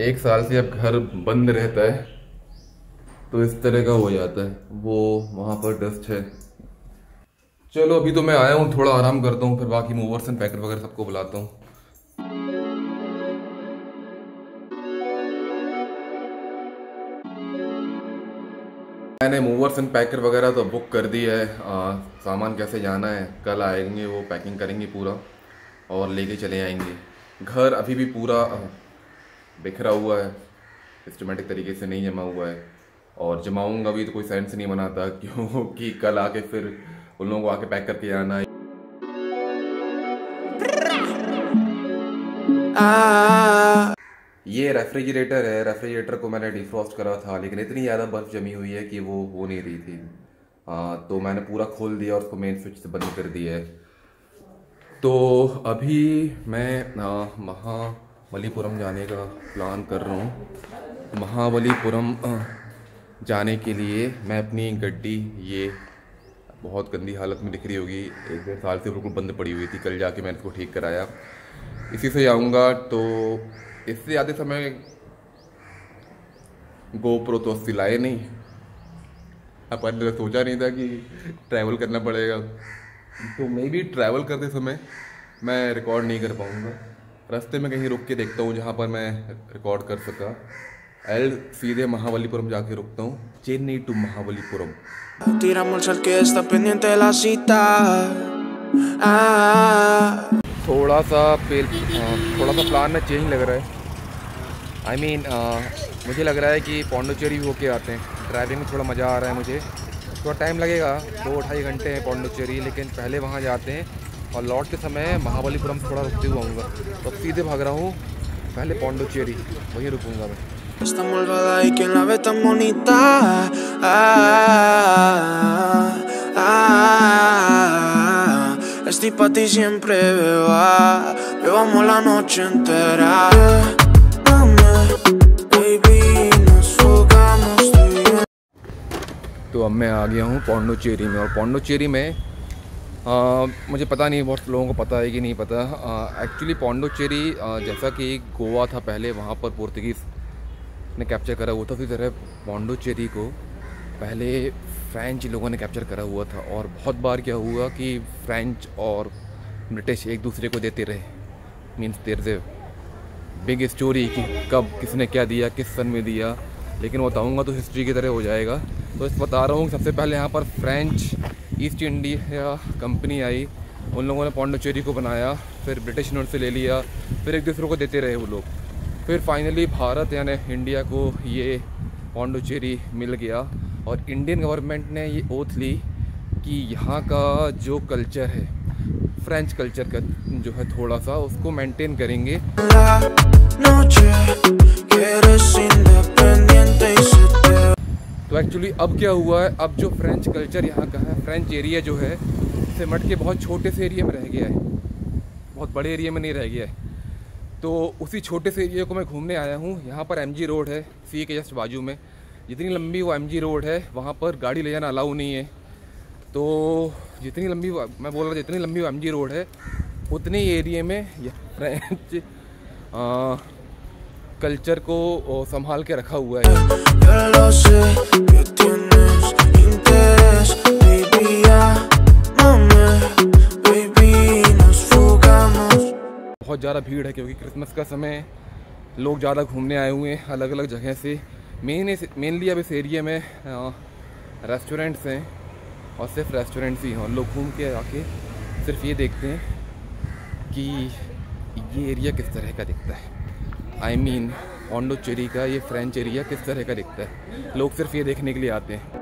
एक साल से अब घर बंद रहता है तो इस तरह का हो जाता है। वो वहाँ पर डस्ट है। चलो अभी तो मैं आया हूँ, थोड़ा आराम करता हूँ, फिर बाकी मूवर्स एंड पैकर वगैरह सबको बुलाता हूँ। मैंने मूवर्स एंड पैकर वगैरह तो बुक कर दिया है। सामान कैसे जाना है, कल आएंगे, वो पैकिंग करेंगे पूरा और लेके चले आएंगे। घर अभी भी पूरा बिखरा हुआ है, सिस्टमेटिक तरीके से नहीं जमा हुआ है, और जमाऊंगा भी तो कोई सेंस नहीं बनाता क्योंकि कल आके फिर उन लोगों को आके पैक करके आना है। ये रेफ्रिजरेटर है, रेफ्रिजरेटर को मैंने डिफ्रॉस्ट करा था, लेकिन इतनी ज़्यादा बर्फ़ जमी हुई है कि वो हो नहीं रही थी। तो मैंने पूरा खोल दिया और उसको मेन स्विच से बंद कर दिया है। तो अभी मैं महाबलीपुरम जाने का प्लान कर रहा हूँ। महाबलीपुरम जाने के लिए मैं अपनी गड्डी, ये बहुत गंदी हालत में दिख रही होगी, 1-1.5 साल से बिल्कुल बंद पड़ी हुई थी, कल जाके मैंने इसको ठीक कराया, इसी से जाऊँगा। तो इससे आते समय गोप्रो तो सिलाए नहीं, अपन ने सोचा नहीं था कि ट्रैवल करना पड़ेगा, तो मे भी ट्रैवल करते समय मैं रिकॉर्ड नहीं कर पाऊँगा। रास्ते में कहीं रुक के देखता हूँ जहाँ पर मैं रिकॉर्ड कर सका। सीधे महाबलीपुरम जाके रुकता हूँ, चेन्नई टू महाबलीपुरम। थोड़ा सा प्लान में चेंज लग रहा है। मुझे लग रहा है कि पौंडीचेरी होके आते हैं। ड्राइविंग में थोड़ा मज़ा आ रहा है मुझे। थोड़ा टाइम लगेगा, 2-2.5 घंटे हैं पौंडीचेरी, लेकिन पहले वहाँ जाते हैं और लौटते समय महाबलीपुरम थोड़ा रुकते हुए आऊँगा। तो अब सीधे भाग रहा हूँ, पहले पौंडीचेरी, वहीं रुकूँगा मैं। Estoy pa' ti siempre, beba. Bebamos la noche entera. Baby, nos fugamos tú y yo. तो अब मैं आ गया हूँ पौंडीचेरी में, और पौंडीचेरी में मुझे पता नहीं बहुत लोगों को पता है कि नहीं पता। एक्चुअली पौंडीचेरी जैसा कि गोवा था पहले, वहाँ पर पोर्तुगीज़ ने कैप्चर करा हुआ था, उसी तरह पौंडीचेरी को पहले फ्रेंच लोगों ने कैप्चर करा हुआ था। और बहुत बार क्या हुआ कि फ्रेंच और ब्रिटिश एक दूसरे को देते रहे। Means there is a big story कि कब किसने क्या दिया, किस सन में दिया, लेकिन बताऊंगा तो हिस्ट्री की तरह हो जाएगा। तो इस बता रहा हूँ सबसे पहले यहाँ पर फ्रेंच ईस्ट इंडिया कंपनी आई, उन लोगों ने पौंडीचेरी को बनाया, फिर ब्रिटिश ने उनसे ले लिया, फिर एक दूसरे को देते रहे वो लोग, फिर फाइनली भारत यानी इंडिया को ये पौंडीचेरी मिल गया। और इंडियन गवर्नमेंट ने ये ओथ ली कि यहाँ का जो कल्चर है, फ्रेंच कल्चर का जो है, थोड़ा सा उसको मेंटेन करेंगे। तो एक्चुअली अब क्या हुआ है, अब जो फ्रेंच कल्चर यहाँ का है, फ्रेंच एरिया जो है, सिमट के बहुत छोटे से एरिया में रह गया है, बहुत बड़े एरिया में नहीं रह गया है। तो उसी छोटे से एरिया को मैं घूमने आया हूँ। यहाँ पर MG रोड है, सी के जस्ट बाजू में। जितनी लंबी वो MG रोड है, वहाँ पर गाड़ी ले जाना अलाउ नहीं है। तो जितनी लंबी वो MG रोड है, उतने एरिया में फ्रेंच कल्चर को संभाल के रखा हुआ है। बहुत ज़्यादा भीड़ है क्योंकि क्रिसमस का समय, लोग ज़्यादा घूमने आए हुए हैं अलग अलग जगह से। मेनली अब इस एरिया में रेस्टोरेंट्स हैं, और सिर्फ रेस्टोरेंट्स ही हैं, और लोग घूम के आके सिर्फ ये देखते हैं कि ये एरिया किस तरह का दिखता है। पौंडीचेरी का ये फ्रेंच एरिया किस तरह का दिखता है, लोग सिर्फ ये देखने के लिए आते हैं।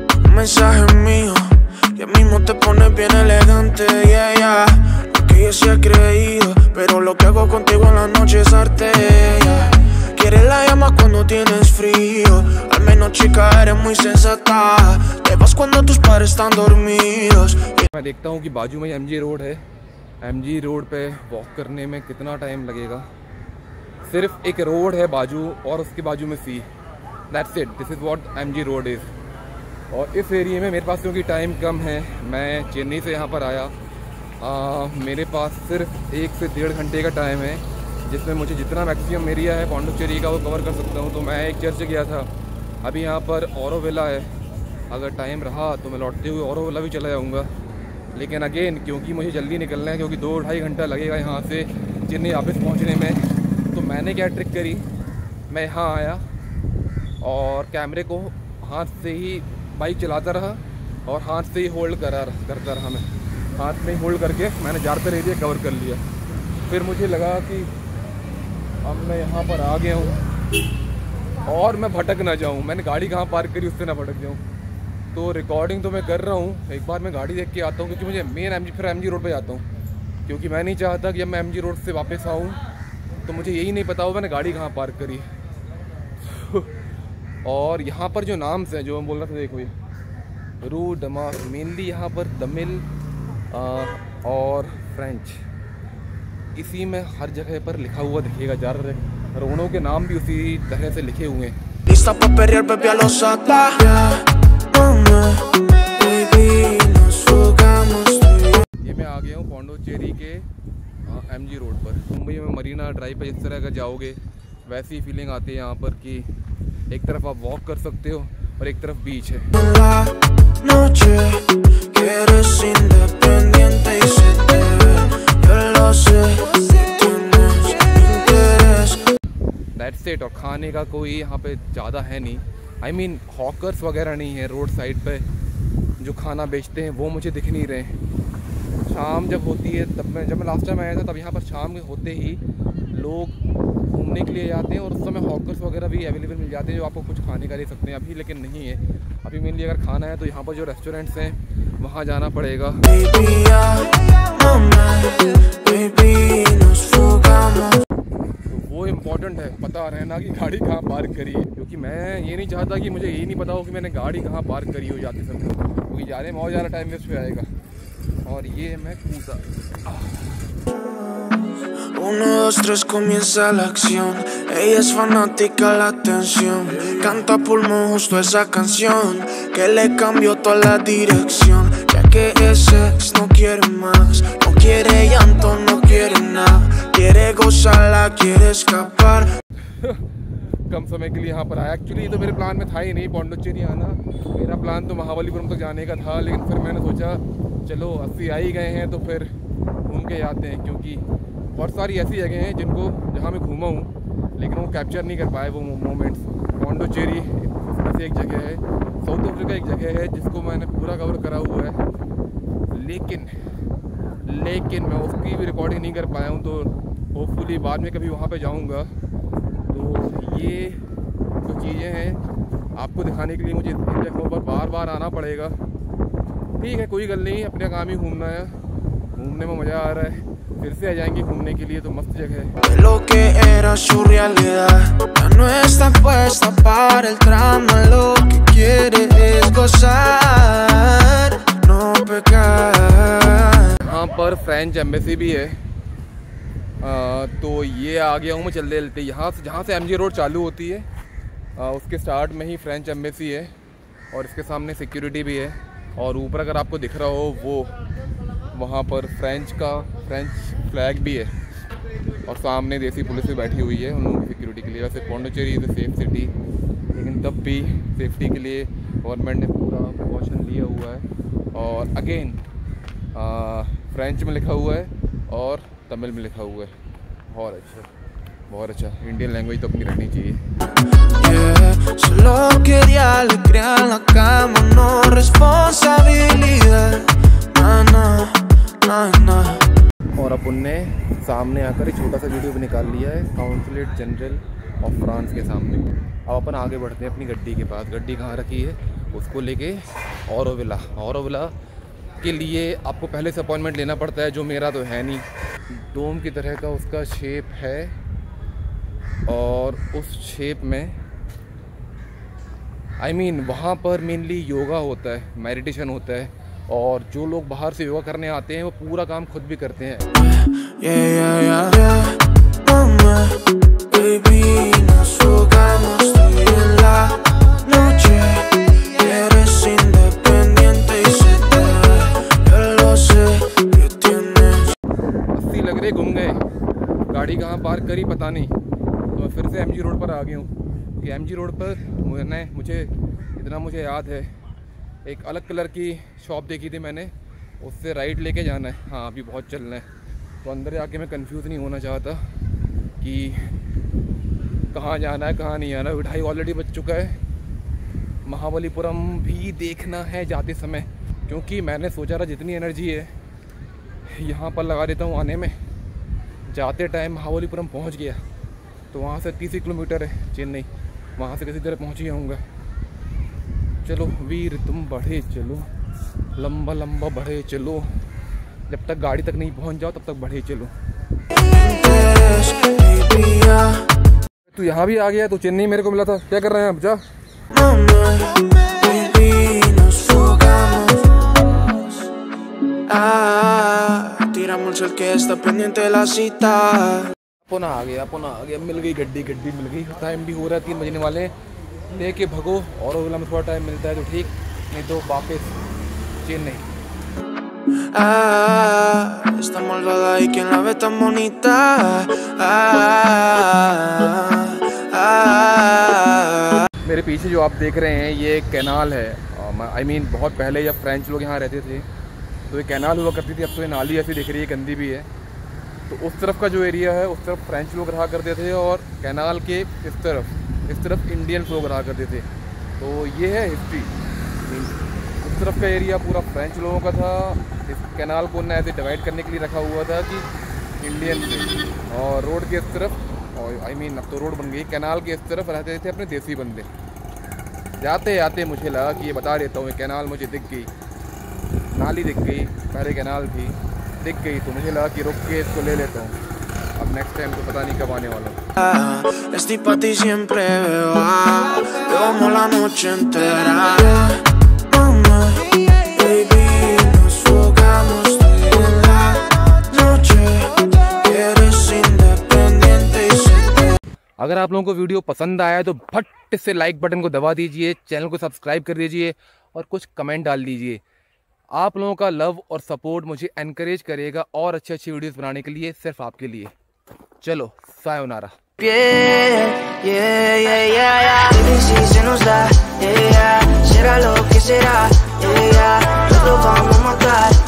Yo sí he creído, pero lo que hago contigo en la noche es arte, yeah. Quieres la llama cuando tienes frío, al menos chica eres muy sensata, te vas cuando tus padres están dormidos. मैं देखता हूँ कि बाजू में MG road है, MG road पे walk करने में कितना टाइम लगेगा। सिर्फ एक रोड है बाजू, और उसके बाजू में see, that's it, this is what MG road is. और इस एरिया में मेरे पास क्योंकि टाइम कम है, मैं चेन्नई से यहाँ पर आया, मेरे पास सिर्फ 1 से 1.5 घंटे का टाइम है। जिसमें मुझे जितना मैक्सिमम एरिया है पौंडीचेरी का वो कवर कर सकता हूँ। तो मैं एक चर्च गया था, अभी यहाँ पर ऑरोविला है, अगर टाइम रहा तो मैं लौटते हुए ऑरोविला भी चला जाऊँगा। लेकिन अगेन क्योंकि मुझे जल्दी निकलना है, क्योंकि 2-2.5 घंटा लगेगा यहाँ से चेन्नई वापस पहुँचने में, तो मैंने क्या ट्रिक करी, मैं यहाँ आया और कैमरे को हाथ से ही बाइक चलाता रहा और हाथ से ही होल्ड करता रहा। मैं हाथ में ही होल्ड करके मैंने ज़्यादातर एरिया कवर कर लिया। फिर मुझे लगा कि अब मैं यहाँ पर आ गया हूँ और मैं भटक ना जाऊँ, मैंने गाड़ी कहाँ पार्क करी उससे ना भटक जाऊँ। तो रिकॉर्डिंग तो मैं कर रहा हूँ, एक बार मैं गाड़ी देख के आता हूँ, क्योंकि मुझे मेन फिर MG रोड पे जाता हूँ, क्योंकि मैं नहीं चाहता कि जब मैं MG रोड से वापस आऊँ तो मुझे यही नहीं पता हो मैंने गाड़ी कहाँ पार्क करी। और यहाँ पर जो नाम्स हैं जो मैं बोल रहा था, देखो ये रू डमा, मेनली यहाँ पर तमिल और फ्रेंच, इसी में हर जगह पर लिखा हुआ दिखेगा। ज़्यादातर रोडों के नाम भी उसी तरह से लिखे हुए हैं। ये मैं आ गया हूँ पौंडीचेरी के MG रोड पर। मुंबई में मरीना ड्राइव पर जिस तरह अगर जाओगे वैसी ही फीलिंग आती है यहाँ पर कि एक तरफ आप वॉक कर सकते हो और एक तरफ बीच है। That's it. और खाने का कोई यहाँ पे ज़्यादा है नहीं, I mean हॉकर्स वगैरह नहीं है रोड साइड पे जो खाना बेचते हैं, वो मुझे दिख नहीं रहे। शाम जब होती है तब जब मैं लास्ट टाइम आया था तब यहाँ पर शाम के होते ही लोग घूमने के लिए जाते हैं और उस समय हॉकर्स वगैरह भी अवेलेबल मिल जाते हैं जो आपको कुछ खाने का ले सकते हैं। अभी लेकिन नहीं है, अभी मेनली अगर खाना है तो यहाँ पर जो रेस्टोरेंट्स हैं वहाँ जाना पड़ेगा। वो इम्पोर्टेंट है पता रहना कि गाड़ी कहाँ पार्क करी है, क्योंकि मैं ये नहीं चाहता कि मुझे यही नहीं पता हो कि मैंने गाड़ी कहाँ पार्क करी हो जाते समय, क्योंकि जाने में और ज़्यादा टाइम वेस्ट हो जाएगा। और ये मैं कूदा। 1, 2, 3 comienza la acción. Ella es fanática la atención. Canta a pulmón justo esa canción que le cambió toda la dirección. Ya que ese ex no quiere más, no quiere llanto, no quiere nada, quiere gozarla, quiere escapar. कम समय के लिए यहाँ पर आया। Actually तो मेरे plan में था ही नहीं पौंडीचेरी आना, मेरा प्लान तो महाबलीपुरम तक जाने का था, लेकिन फिर मैंने सोचा चलो 80 आ ही गए हैं तो फिर घूम के जाते हैं, क्योंकि बहुत सारी ऐसी जगह हैं जहाँ मैं घूमा हूँ लेकिन वो कैप्चर नहीं कर पाए वो मोमेंट्स। पौंडीचेरी उसमें से एक जगह है, साउथ अफ्रीका एक जगह है जिसको मैंने पूरा कवर करा हुआ है, लेकिन मैं उसकी भी रिकॉर्डिंग नहीं कर पाया हूँ। तो होपफुली बाद में कभी वहाँ पे जाऊँगा। तो ये जो चीज़ें हैं आपको दिखाने के लिए मुझे इन जगहों पर बार आना पड़ेगा। ठीक है, कोई गल नहीं, अपने काम ही घूमना है, घूमने में मज़ा आ रहा है। फिर से आ जाएंगे घूमने के लिए, तो मस्त जगह है। Lo que era su realidad ya no está puesta para el drama, lo que quiere es gozar, no pecar. यहाँ पर फ्रेंच एम्बेसी भी है। तो ये आ गया हूँ मैं चलते चलते, यहाँ से जहाँ से MG रोड चालू होती है उसके स्टार्ट में ही फ्रेंच एम्बेसी है और इसके सामने सिक्योरिटी भी है। और ऊपर अगर आपको दिख रहा हो वो वहाँ पर फ्रेंच फ्लैग भी है और सामने देसी पुलिस भी बैठी हुई है उन लोगों की सिक्योरिटी के लिए। वैसे Pondicherry is a safe city, लेकिन तब भी सेफ्टी के लिए गवर्नमेंट ने पूरा प्रिकॉशन लिया हुआ है। और अगेन फ्रेंच में लिखा हुआ है और तमिल में लिखा हुआ है। बहुत अच्छा। इंडियन लैंग्वेज तो अपनी रखनी चाहिए। Solo quería alegría en la cama, no responsabilidad. और अपन ने सामने आकर एक छोटा सा वीडियो भी निकाल लिया है काउंसलेट जनरल ऑफ फ्रांस के सामने। अब अपन आगे बढ़ते हैं अपनी गड्डी के पास। गड्डी कहाँ रखी है उसको लेके ऑरोविला के लिए आपको पहले से अपॉइंटमेंट लेना पड़ता है, जो मेरा तो है नहीं। डोम की तरह का उसका शेप है और उस शेप में वहाँ पर मेनली योगा होता है, मेडिटेशन होता है। और जो लोग बाहर से योगा करने आते हैं वो पूरा काम खुद भी करते हैं। गाड़ी कहाँ पार्क करी पता नहीं, तो मैं फिर से MG रोड पर आ गया हूँ। कि MG रोड पर मुझे याद है एक अलग कलर की शॉप देखी थी मैंने, उससे राइट लेके जाना है। हाँ अभी बहुत चलना है, तो अंदर जाके मैं कंफ्यूज नहीं होना चाहता कि कहाँ जाना है कहाँ नहीं जाना। 2:30 ऑलरेडी बज चुका है। महाबलीपुरम भी देखना है जाते समय, क्योंकि मैंने सोचा था जितनी एनर्जी है यहाँ पर लगा देता हूँ आने में। जाते टाइम महाबलीपुरम पहुँच गया तो वहाँ से 30 किलोमीटर है चेन्नई, वहाँ से किसी तरह पहुँच ही जाऊँगा। चलो वीर तुम बढ़े चलो, लंबा लंबा बढ़े चलो, जब तक गाड़ी तक नहीं पहुँच जाओ तब तक बढ़े चलो। तू यहाँ भी आ गया, तो चेन्नई मेरे को मिला था, क्या कर रहे हैं अब? जा पुनः आ गया, मिल गई गड्डी मिल गई। टाइम भी हो रहा है, 3 बजने वाले हैं। लेके भगो, और ओला में थोड़ा टाइम मिलता है तो ठीक, नहीं तो वापस Chennai. Está malvada y quien la ve tan bonita. मेरे पीछे जो आप देख रहे हैं ये एक कैनाल है। I mean बहुत पहले जब फ्रेंच लोग यहाँ रहते थे तो ये कैनाल हुआ करती थी, अब तो ये नाली ऐसी दिख रही है, गंदी भी है। तो उस तरफ का जो एरिया है उस तरफ फ्रेंच लोग रहा करते थे, और कैनाल के इस तरफ इंडियन लोग रहा करते थे। तो ये है हिस्ट्री। उस तरफ का एरिया पूरा फ्रेंच लोगों का था। इस कैनाल को ना ऐसे डिवाइड करने के लिए रखा हुआ था कि इंडियन थे, और रोड के इस तरफ, और अब तो रोड बन गई, कैनाल के इस तरफ रहते थे अपने देसी बंदे। जाते जाते मुझे लगा कि ये बता देता हूँ, ये कैनाल मुझे दिख गई, नाली दिख गई, पहले कैनाल थी, दिख गई, तो मुझे लगा कि रुक के इसको ले लेता हूँ। अब नेक्स्ट टाइम तो पता नहीं कब आने वाला हूँ। Estoy pa' ti siempre beba, como la noche entera. Mama, baby, nos jugamos tú y en la noche. Eres independiente y se. अगर आप लोगों को वीडियो पसंद आया तो फट से लाइक बटन को दबा दीजिए, चैनल को सब्सक्राइब कर दीजिए और कुछ कमेंट डाल दीजिए। आप लोगों का लव और सपोर्ट मुझे एनकरेज करेगा और अच्छी वीडियोस बनाने के लिए, सिर्फ आपके लिए। चलो सायोनारा। Se nos da, será lo que será, todos vamos a matar.